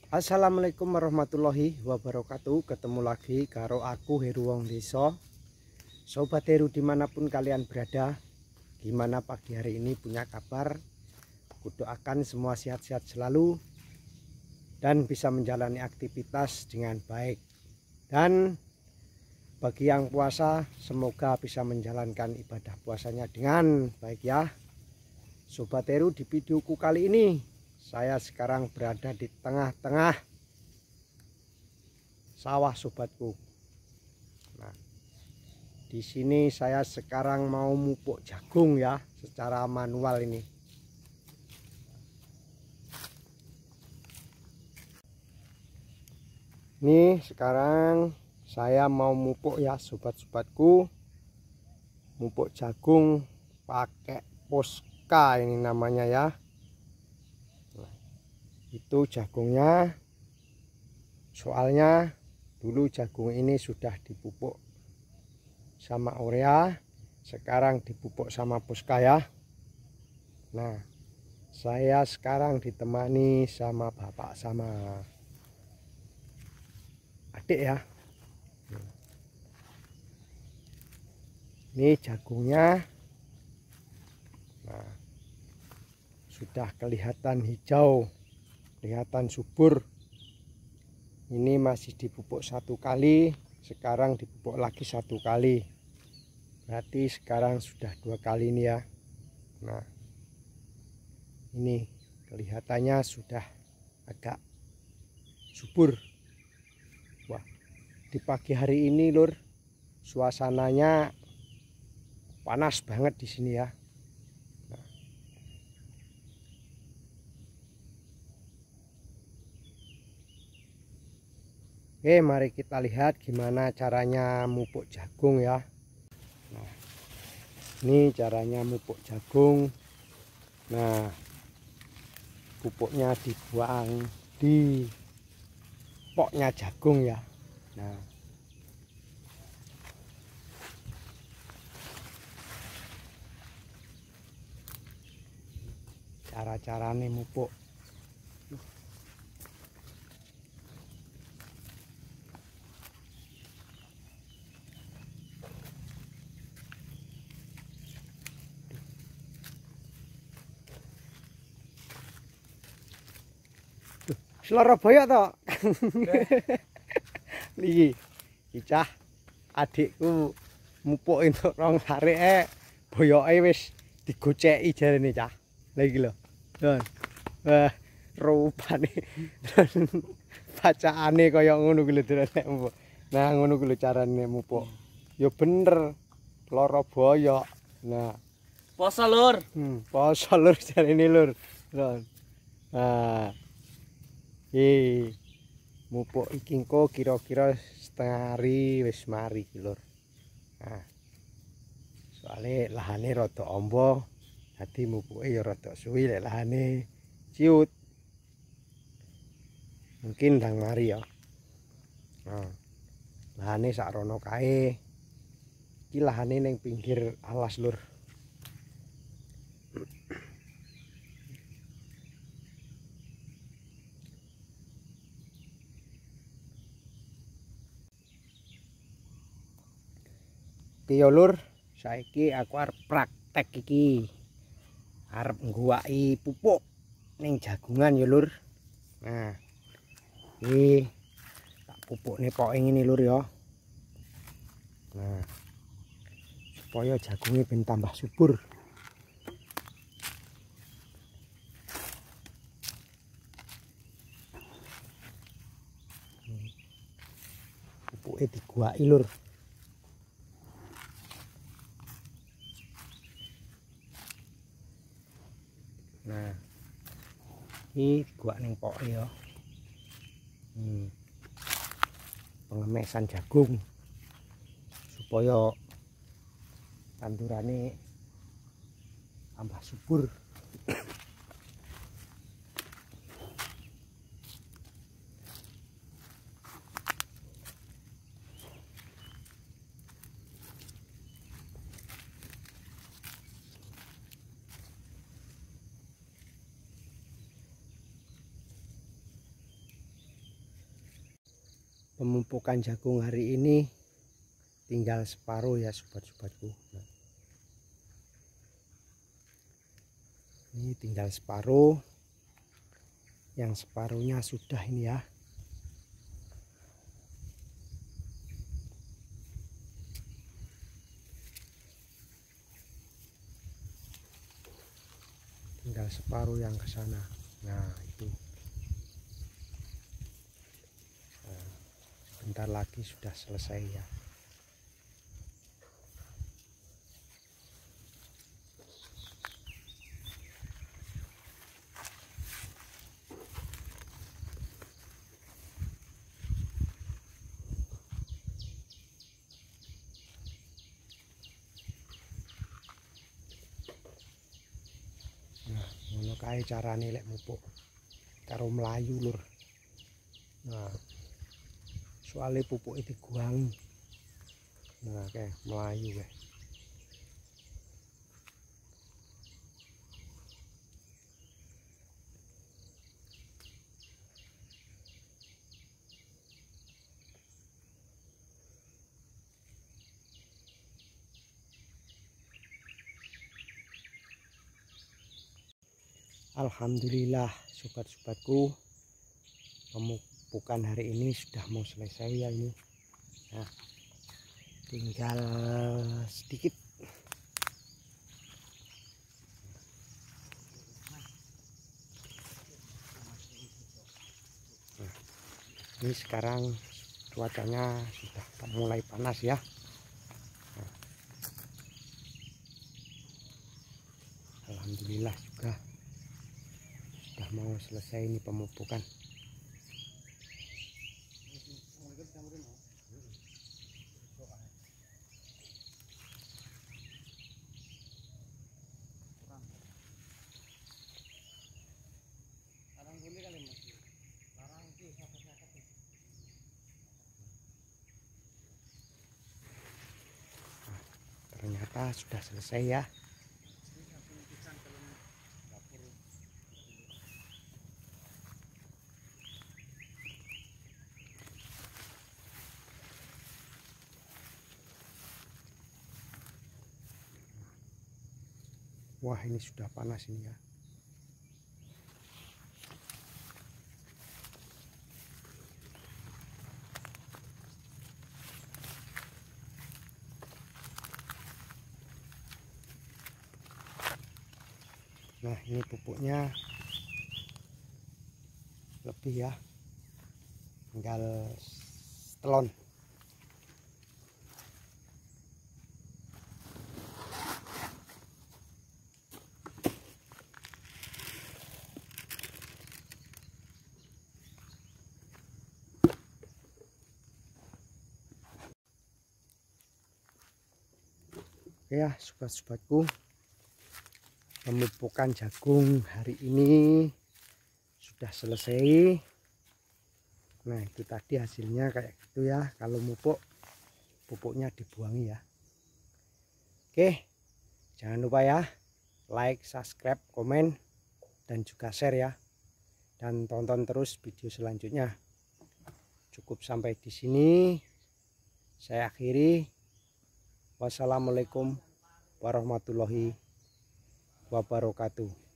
Assalamualaikum warahmatullahi wabarakatuh. Ketemu lagi karo aku Heru Wong Desa. Sobat Heru dimanapun kalian berada, gimana pagi hari ini, punya kabar? Kudoakan semua sehat-sehat selalu dan bisa menjalani aktivitas dengan baik. Dan bagi yang puasa, semoga bisa menjalankan ibadah puasanya dengan baik ya. Sobat Heru, di videoku kali ini saya sekarang berada di tengah-tengah sawah sobatku. Nah, di sini saya sekarang mau mupuk jagung ya, secara manual ini. Ini sekarang saya mau mupuk ya sobat-sobatku, mupuk jagung pakai Posca ini namanya ya. Nah, itu jagungnya. Soalnya dulu jagung ini sudah dipupuk sama urea, sekarang dipupuk sama Posca ya. Nah, saya sekarang ditemani sama bapak sama adik ya. Ini jagungnya. Nah, sudah kelihatan hijau, kelihatan subur. Ini masih dipupuk satu kali, sekarang dipupuk lagi satu kali. Berarti sekarang sudah dua kali ini ya. Nah, ini kelihatannya sudah agak subur. Wah, di pagi hari ini lur, suasananya panas banget di sini ya. Nah, oke, mari kita lihat gimana caranya mupuk jagung ya. Nah, ini caranya mupuk jagung. Nah, pupuknya dibuang di poknya jagung ya. Nah, cara-caranya mupuk. Surabaya toh. Niki cicah adikku mupuk entuk rong arek boyoke wis digoceki jarene cah. Lah iki lho. Don. Wah, rupane bacaane kaya ngono kuwi lho nek mupuk. Nah, ngono kuwi lho carane mupuk. Ya bener. Lara boyok. Nah, Poso lur. Poso lur jarene lur. Nah, mupuk iki engko kira-kira setengah hari wis mari iki lur. Nah, soalnya lahane rada amba, dadi mupuke ya rada suwi lek lahane ciut. Mungkin ndang mari ya. Nah, lahane sakrono kae. Iki lahane ning pinggir alas lur. Oke ya lur, saiki aku arep praktek iki. Arep ngguwaki pupuk ning jagungan ya lur. Nah, iki tak pupukne poke ngene lur ya. Nah, supaya jagungnya ben tambah subur. Pupuke diguwaki lur. Nah, ini gua ning poke ya. Pengemesan jagung supaya tandurane tambah subur. pemupukan jagung hari ini tinggal separuh ya sobat-sobatku. Nah, ini tinggal separuh, yang separuhnya sudah ini ya. Tinggal separuh yang ke sana. Nah itu. Bentar lagi sudah selesai ya. Nah, ngono kae carane lek mupuk karo melayu lur. Nah, soalnya pupuk itu guang. Nah, kayak melayu ya. Alhamdulillah sobat-sobatku, pemupukan hari ini sudah mau selesai ya ini. Nah, tinggal sedikit. Nah, ini sekarang cuacanya sudah mulai panas ya. Nah, alhamdulillah juga sudah mau selesai ini pemupukan. Ternyata sudah selesai ya. Wah, ini sudah panas ini ya. Nah, ini pupuknya lebih ya, tinggal setelon. Oke ya sobat-sobatku, pemupukan jagung hari ini sudah selesai. Nah itu tadi hasilnya kayak gitu ya. Kalau mupuk, pupuknya dibuangi ya. Oke, jangan lupa ya like, subscribe, komen, dan juga share ya. Dan tonton terus video selanjutnya. Cukup sampai di sini. Saya akhiri. Wassalamualaikum warahmatullahi wabarakatuh.